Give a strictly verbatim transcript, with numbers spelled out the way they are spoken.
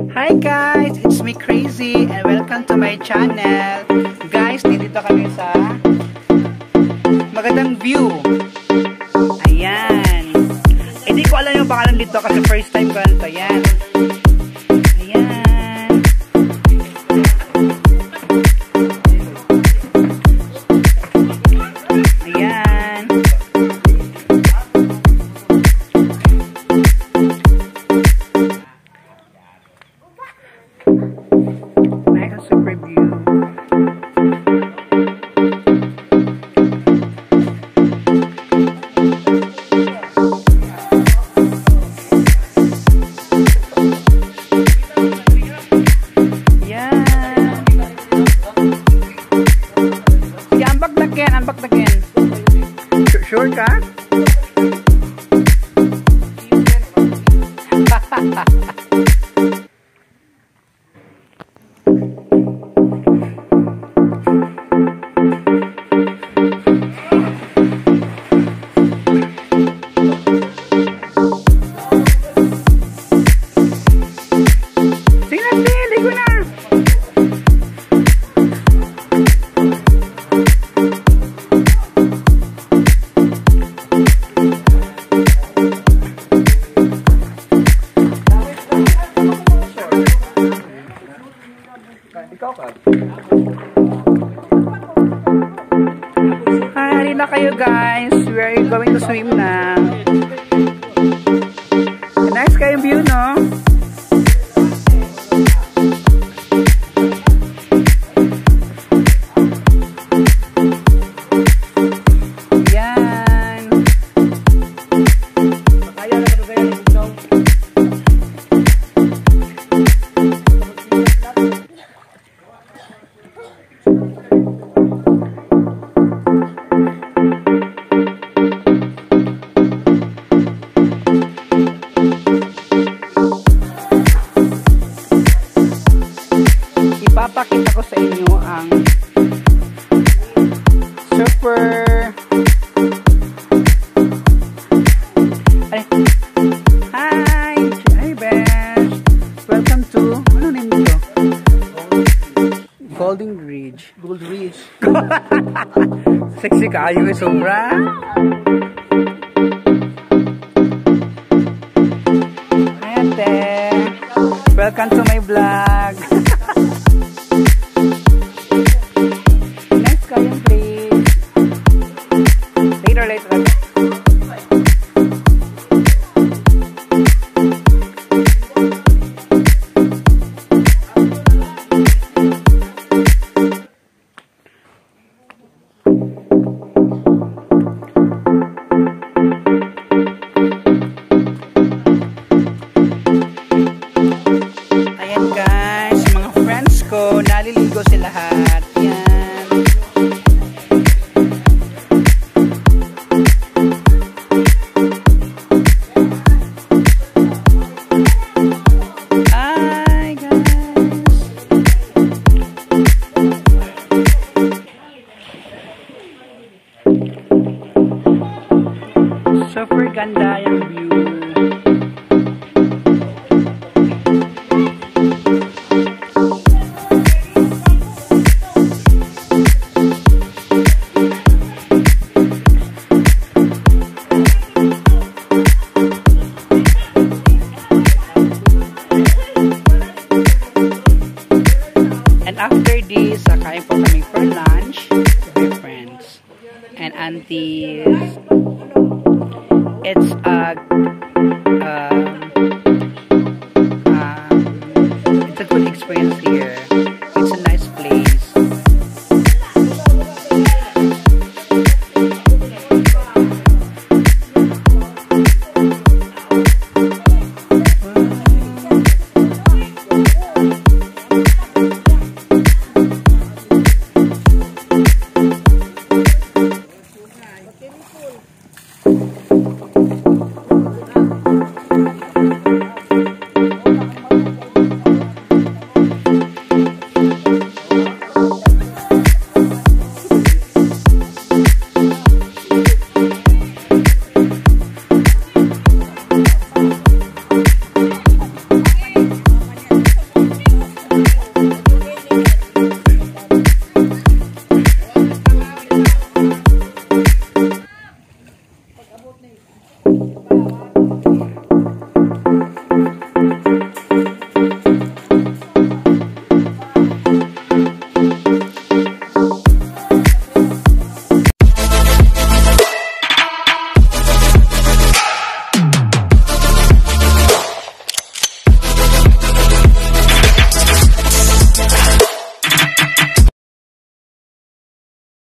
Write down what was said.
Hi guys, it's me Crazy and welcome to my channel. Guys, dito kami sa magandang view. Ayan. Hindi ko alam yung pangalan dito kasi first time ko lang ito. Ayan. Ayan. Ayan. Nice super view. Ambak na ken. Sure ka? Hi, na kayo guys. We are going to swim na. Nice kayong view, no? Yan. Ipapakita ko sa inyo ang super ay, hi hi best, welcome to ano name dito? Golden Ridge. Gold Ridge. Sexy kayo eh, sobra. Hi ate, welcome to my vlog. Next kayong please. Later, later. Ayan guys, mga friends ko, naliligo sila lahat. Yan. Hi guys. Super ganda yung view. And after this, kakain po kami for lunch with my friends and aunties. It's a um, um, it's a good experience here.